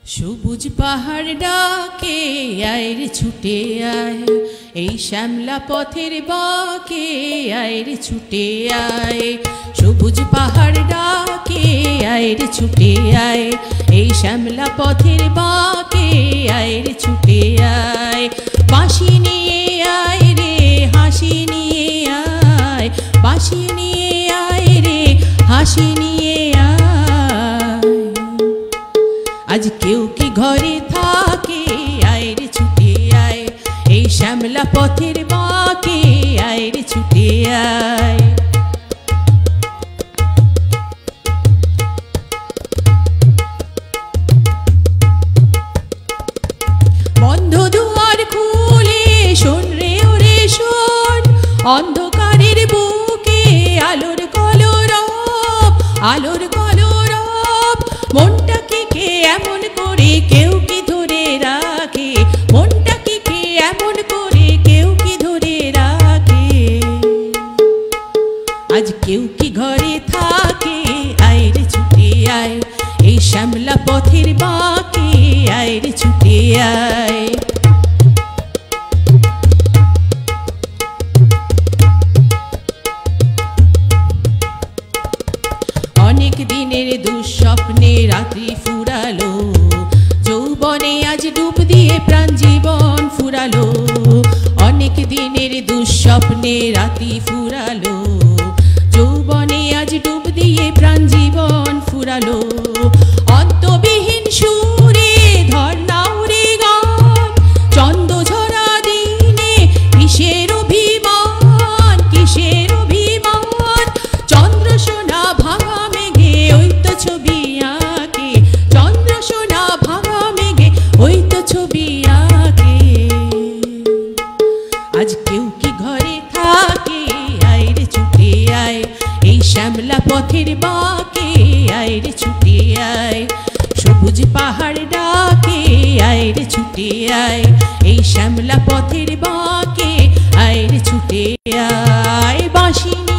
সবুজ পাহাড় ডাকে আয় রে ছুটে আয়, এই শ্যামলা পথের বাঁকে আয় রে ছুটে আয়। সবুজ পাহাড় ডাকে আয় রে ছুটে আয়, এই শ্যামলা পথের বাঁকে আয় রে ছুটে আয়। বাঁশি নিয়ে আয় রে হাসি নিয়ে আয়, বাঁশি নিয়ে আয় রে হাসি নিয়ে আয়। আজ কেউ কি ঘরে থাকে আয় রে ছুটে আয়, এই শ্যামলা পথের বাঁকে আয় রে ছুটে আয়। বন্ধ দুয়ার খুলে শোন রে ওরে শোন, অন্ধকারের বুকে আলোর কলরব, আলোর কলরব। মনটাকে কে এমন করে কেউ কি ধরে রাখে, মনটাকে কে এমন করে কেউ কি ধরে রাখে। আজ কেউ কি ঘরে থাকে আয় রে ছুটে আয়, এই শ্যামলা পথের বাঁকে আয় রে ছুটে আয়। অনেক দিনের দুঃস্বপ্নে রাত্রি ফুরালো, যৌবনে আজ ডুব দিয়ে প্রাণ জীবন ফুরালো। অনেক দিনের দুঃস্বপ্নে রাত্রি ফুরালো, যৌবনে আজ ডুব দিয়ে প্রাণ জীবন ফুরালো। অন্তবিহীন সুরে ধর নাও রে গান, চন্দ্র ঝরা দিনে কিসের অভিমান, কিসের অভিমান। চন্দ্র সোনা ভাঙা মেঘে ওই তো ছবি আঁকে, চন্দ্র সোনা ভাঙা মেঘে ওই তো ছবি আঁকে। আজ কেউ কি ঘরে থাকে আয় রে ছুটে আয়, এই শ্যামলা পথের বাঁকে আয় রে ছুটে আয়। সবুজ পাহাড় ডাকে আয় রে ছুটে আয়, এই শ্যামলা পথের বাঁকে আয় রে ছুটে আয়। বাঁশি